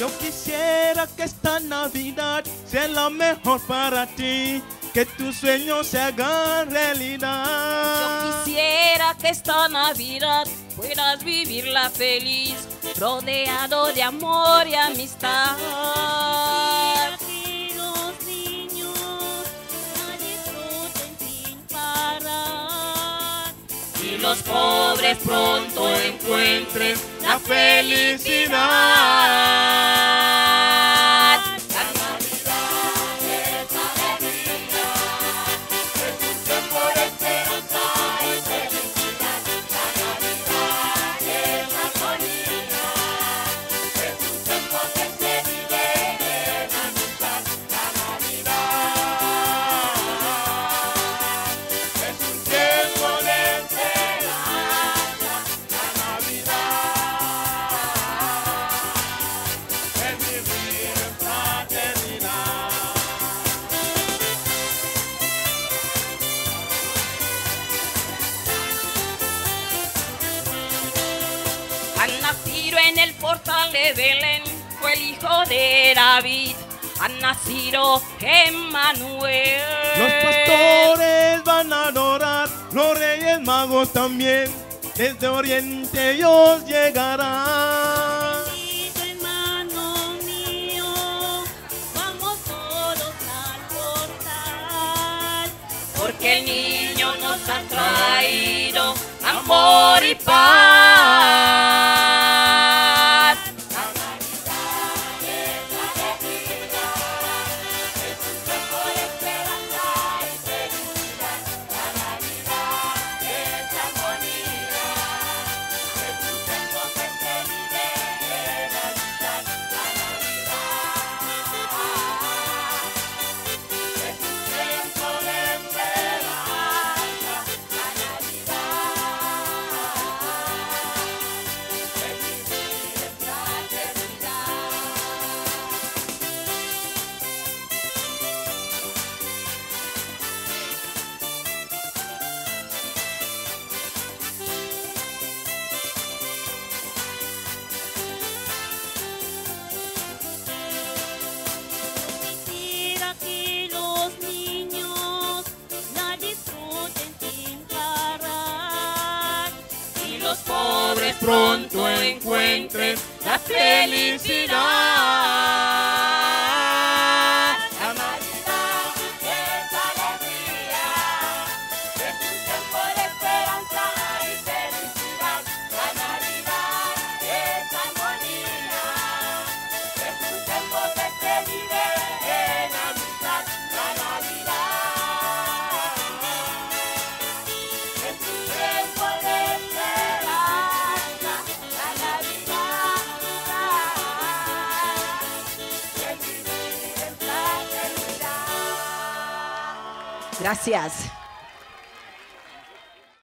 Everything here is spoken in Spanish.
Yo quisiera que esta Navidad sea la mejor para ti, que tus sueños se hagan realidad. Yo quisiera que esta Navidad puedas vivirla feliz, rodeado de amor y amistad. Que los niños la disfruten sin parar. Y los pobres pronto encuentren la felicidad. Han nacido en el portal de Belén, fue el hijo de David. Han nacido Emmanuel. Los pastores van a adorar, los reyes magos también, desde oriente ellos llegarán. Bendito hermano mío, vamos todos al portal. Porque el niño nos ha traído amor y paz. Quisiera que los niños la disfruten sin parar. Y los pobres pronto encuentren la felicidad. La Navidad es alegría, es un tiempo de esperanza y felicidad. La Navidad es armonía, es un tiempo que se vive en amistad. La Navidad es un tiempo de esperanza. La Navidad es vivir en fraternidad. Gracias.